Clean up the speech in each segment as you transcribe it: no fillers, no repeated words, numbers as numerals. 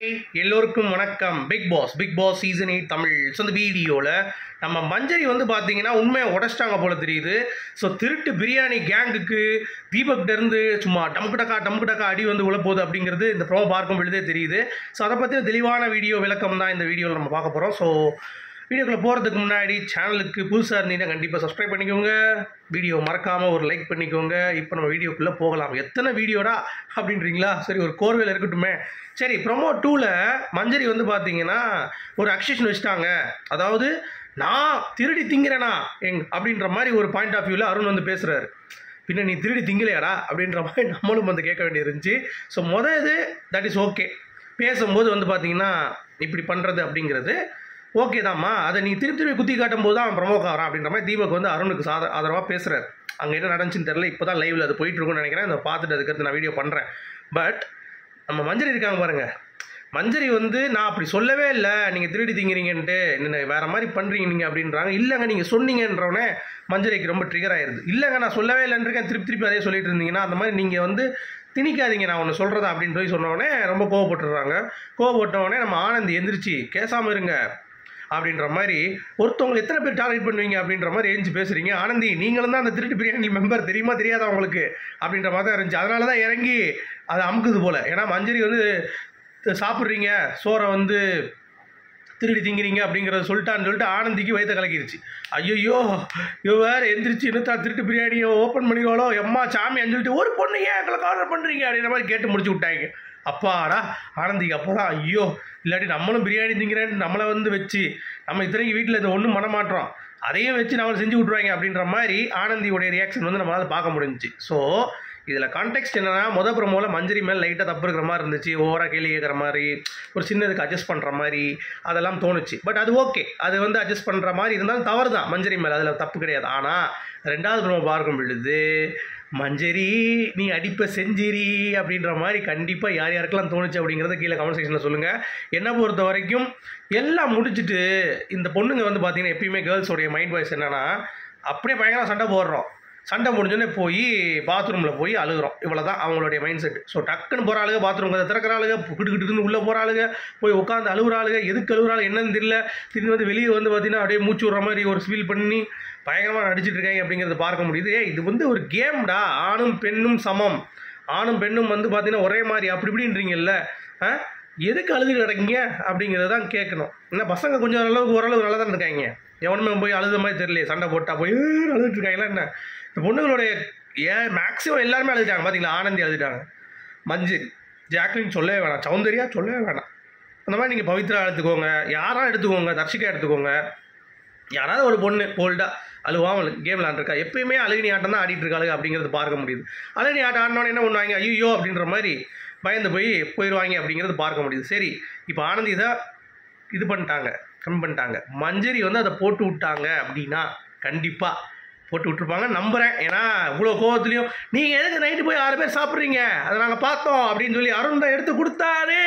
எல்லோருக்கும் வணக்கம். Bigg Boss season 8 Tamil. So இந்த வீடியோவில் நம்ம மஞ்சரி வந்து பார்த்தீங்கன்னா உண்மையை உடச்சிட்டாங்க போல தெரியுது. ஸோ திருட்டு பிரியாணி கேங்குக்கு தீபக்டேருந்து சும்மா டம்குடக்கா அடி வந்து உள்ள போகுது அப்படிங்கிறது இந்த ப்ரோமோ பார்க்கும் பொழுதே தெரியுது. ஸோ அதை பற்றி தெளிவான விளக்கம் தான் இந்த வீடியோவில் நம்ம பார்க்க போகிறோம். ஸோ வீடியோக்குள்ளே போகிறதுக்கு முன்னாடி சேனலுக்கு புதுசாக இருந்தீங்கன்னா கண்டிப்பாக சப்ஸ்கிரைப் பண்ணிக்கோங்க. வீடியோ மறக்காமல் ஒரு லைக் பண்ணிக்கோங்க. இப்போ நம்ம வீடியோக்குள்ளே போகலாம். எத்தனை வீடியோடா அப்படின்றீங்களா? சரி, ஒரு கோர்வையில் இருக்கட்டுமே. சரி, ப்ரோமோ 2ல் மஞ்சரி வந்து பார்த்தீங்கன்னா ஒரு அக்ஷேஷன் வச்சுட்டாங்க. அதாவது நான் திருடி திங்கிறேனா அப்படின்ற மாதிரி ஒரு பாயிண்ட் ஆஃப் வியூவில் அருண் வந்து பேசுகிறாரு. பின்ன நீ திருடி திங்கலையாடா அப்படின்ற மாதிரி நம்மளும் வந்து கேட்க வேண்டியிருந்துச்சு. ஸோ இது தட் இஸ் ஓகே. பேசும்போது வந்து பார்த்தீங்கன்னா இப்படி பண்ணுறது அப்படிங்கிறது ஓகே தான்மா. அதை நீ திருப்பி குத்தி காட்டும் போது தான் அவன் ப்ரமோக் ஆகிறான் அப்படின்ற மாதிரி தீபக் வந்து அருணுக்கு ஆதரவாக பேசுகிறார். அங்கே என்ன நடந்துச்சுன்னு தெரியல. இப்போ தான் லைவில் அது போயிட்டுருக்குன்னு நினைக்கிறேன். அதை பார்த்துட்டு அதுக்கடுத்து நான் வீடியோ பண்ணுறேன். பட் நம்ம மஞ்சரி இருக்காங்க பாருங்கள். மஞ்சரி வந்து நான் அப்படி சொல்லவே இல்லை, நீங்கள் திருடி திங்கிறீங்கன்ட்டு வேறு மாதிரி பண்ணுறீங்க நீங்கள் அப்படின்றாங்க. இல்லைங்க நீங்கள் சொன்னீங்கன்றவனே மஞ்சரிக்கு ரொம்ப ட்ரிகர் ஆயிடுது. இல்லைங்க நான் சொல்லவே இல்லைன்றேன், திருப்பி அதே சொல்லிட்டு இருந்தீங்கன்னா அந்த மாதிரி நீங்கள் வந்து திணிக்காதீங்க நான் ஒன்று சொல்கிறதா அப்படின்னு சொல்லி சொன்னோடனே ரொம்ப கோவப்பட்டுடுறாங்க. கோவப்பட்டவொடனே நம்ம ஆனந்தி எந்திரிச்சு கேசாமல் இருங்க அப்படின்ற மாதிரி, ஒருத்தவங்களை எத்தனை பேர் டார்கெட் பண்ணுவீங்க அப்படின்ற மாதிரி எழுந்து பேசுகிறீங்க. ஆனந்தி நீங்களும் தான் அந்த திருட்டு பிரியாணி மெம்பர், தெரியுமா தெரியாதா உங்களுக்கு அப்படின்ற மாதிரி தான் இருந்துச்சு. அதனால தான் இறங்கி அதை அமுக்குது போல். ஏன்னா மஞ்சரி வந்து சாப்பிட்றீங்க சோறை வந்து திருடி திங்கிறீங்க அப்படிங்கிறத சொல்லிட்டு ஆனந்திக்கு வயிற்ற கலக்கிடுச்சு. ஐயோ வேறு எந்திரிச்சு இன்னும் திருட்டு பிரியாணியை ஓப்பன் பண்ணிடுவாளோ எம்மா சாமியான்னு சொல்லிட்டு ஒரு பொண்ணு ஏன் எங்களுக்கு ஆர்டர் பண்ணுறீங்க அப்படின்ற மாதிரி கேட்டு முடிச்சு விட்டாங்க. அப்பாடா ஆனந்திக்கு அப்போ தான் ஐயோ, இல்லாட்டி நம்மளும் பிரியாணி திங்கிறேன்னு நம்மளை வந்து வச்சு நம்ம இத்தனைக்கு வீட்டில் இதை ஒன்றும் பண்ண மாட்டோம், அதையும் வச்சு நம்மளை செஞ்சு விட்ருவாங்க அப்படின்ற மாதிரி ஆனந்தியோடைய ரியாக்ஷன் வந்து நம்மளால் பார்க்க முடிஞ்சிச்சு. ஸோ இதில் கான்டெக்ட் என்னென்னா, ப்ரோமோவில் மஞ்சரி மேலே லைட்டாக தப்பு இருக்கிற மாதிரி இருந்துச்சு. ஓவராக கேள்வி கேட்குற மாதிரி, ஒரு சின்னதுக்கு அட்ஜஸ்ட் பண்ணுற மாதிரி அதெல்லாம் தோணுச்சு. பட் அது ஓகே, அது வந்து அட்ஜஸ்ட் பண்ணுற மாதிரி இருந்தாலும் தவறு தான் மஞ்சரி மேலே, அதில் தப்பு கிடையாது. ஆனால் 2வது ப்ரோமோ பார்க்கும் பொழுது மஞ்சரி நீ அடிப்பை செஞ்சிரி அப்படின்ற மாதிரி கண்டிப்பாக யார் யாருக்கெல்லாம் தோணுச்சு அப்படிங்கிறத கீழே கமெண்ட் செக்ஷனில் சொல்லுங்கள். என்னை பொறுத்த வரைக்கும் எல்லாம் முடிச்சுட்டு இந்த பொண்ணுங்க வந்து பார்த்தீங்கன்னா எப்பயுமே கேர்ள்ஸோடைய மைண்ட் வாய்ஸ் என்னென்னா, அப்படியே பயங்கர சண்டை போடுறோம், சண்டை முடிஞ்சோடனே போய் பாத்ரூமில் போய் அழுகிறோம், இவ்வளோ தான் அவங்களுடைய மைண்ட் செட். ஸோ டக்குன்னு போகிற ஆளுங்க பாத்ரூம் கதை திறக்கிற ஆளுங்க, கிட்டுக்கிட்டுன்னு உள்ளே போகிற ஆளுங்க, போய் உட்காந்து அழுகுற ஆளுங்க, எதுக்கு அழுகுறாள் என்னன்னு தெரியல, திரும்பி வந்து வெளியே வந்து பார்த்தீங்கன்னா அப்படியே மூச்சு விட்ற மாதிரி ஒரு ஃபீல் பண்ணி பயங்கரமாக நடிச்சிட்டு இருக்காங்க அப்படிங்கிறத பார்க்க முடியுது. இது வந்து ஒரு கேம்டா, ஆணும் பெண்ணும் சமம், ஆணும் பெண்ணும் வந்து பார்த்தீங்கன்னா ஒரே மாதிரி அப்படி இப்படின்றீங்கல்ல, எதுக்கு அழுதுட்டு கிடக்கீங்க அப்படிங்கிறத தான் கேட்கணும். ஏன்னா பசங்க கொஞ்சம் ஓரளவு நல்லா தான் இருக்காங்க, எவனுமே போய் அழுத மாதிரி தெரியல, சண்டை போட்டால் போய் அழுதுட்டு இருக்காங்களா என்ன. இந்த பொண்ணுங்களுடைய மேக்ஸிமம் எல்லாருமே அழுதுட்டாங்க பார்த்தீங்களா. ஆனந்தி அழுதுட்டாங்க, மஞ்சரி, ஜாக்லின் சொல்லவே வேணாம், சௌந்தர்யா சொல்லவே வேணாம். அந்த மாதிரி நீங்கள் பவித்ரா எடுத்துக்கோங்க, யாராவது எடுத்துக்கோங்க, தர்ஷிகா எடுத்துக்கோங்க, யாராவது ஒரு பொண்ணு போல்டாக அழுவாமல் கேம் விளாண்டுருக்கா. எப்பயுமே அழுகினி ஆட்டம் தான் ஆடிட்டு இருக்காளுங்க அப்படிங்கிறது பார்க்க முடியுது. அழுகினி ஆட்டம் ஆடினோன்னு என்ன பண்ணுவாங்க, ஐயோ அப்படின்ற மாதிரி பயந்து போயிடுவாங்க அப்படிங்கிறது பார்க்க முடியுது. சரி, இப்போ ஆனந்தி இதை இது பண்ணிட்டாங்க, மஞ்சரி வந்து அதை போட்டு விட்டாங்க அப்படின்னா கண்டிப்பாக போட்டு விட்டுருப்பாங்க நம்புகிறேன். ஏன்னா இவ்வளோ கோவத்துலையும் நீங்கள் எதுக்கு நைட்டு போய் 6 பேர் சாப்பிட்றீங்க அதை நாங்கள் பார்த்தோம் அப்படின்னு சொல்லி அருண் தான் எடுத்து கொடுத்தாரு,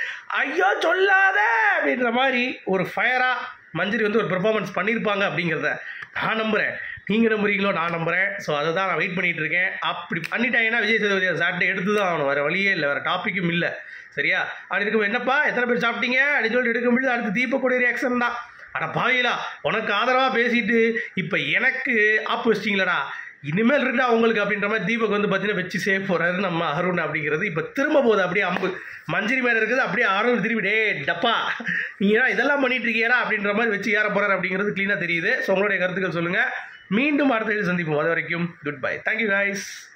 ஐயோ சொல்லாத அப்படின்ற மாதிரி ஒரு ஃபயராக மஞ்சரி வந்து ஒரு பெர்ஃபார்மன்ஸ் பண்ணியிருப்பாங்க அப்படிங்கிறத நான் நம்புகிறேன். நீங்கள் நம்புறீங்களோ நான் நம்புகிறேன். ஸோ அதை தான் நான் வெயிட் பண்ணிகிட்டு இருக்கேன். அப்படி பண்ணிட்டாங்கன்னா விஜய் சேதுபதி சாட்டர்டே எடுத்து தான் ஆகணும், வேறு வழியே இல்லை, வேறு டாப்பிக்கும் இல்லை. சரியா? அப்படி இருக்கும் என்னப்பா எத்தனை பேர் சாப்பிட்டீங்க அப்படின்னு சொல்லிட்டு எடுக்க முடியுது. அடுத்து தீபக்கூடிய ரியாக்ஷன் தான், ஆனால் பாவிலா உனக்கு ஆதரவாக பேசிட்டு இப்போ எனக்கு ஆப்பு வச்சிட்டிங்களடா, இனிமேல் இருக்குடா உங்களுக்கு அப்படின்ற மாதிரி தீபக் வந்து பார்த்தீங்கன்னா வச்சு சேவ் போகிறாரு நம்ம அருண் அப்படிங்கிறது. இப்போ திரும்ப போகுது அப்படியே அம்பு மஞ்சரி மேலே இருக்குது, அப்படியே அருண் திரும்பி டே டப்பா நீங்கள் இதெல்லாம் பண்ணிட்டு இருக்கீங்களா அப்படின்ற மாதிரி வச்சு ஏற போகிறார் அப்படிங்கிறது க்ளீனாக தெரியுது. ஸோ உங்களுடைய கருத்துக்கள் சொல்லுங்கள். மீண்டும் அடுத்த சந்திப்போம். அது வரைக்கும் குட் பை. Thank you guys.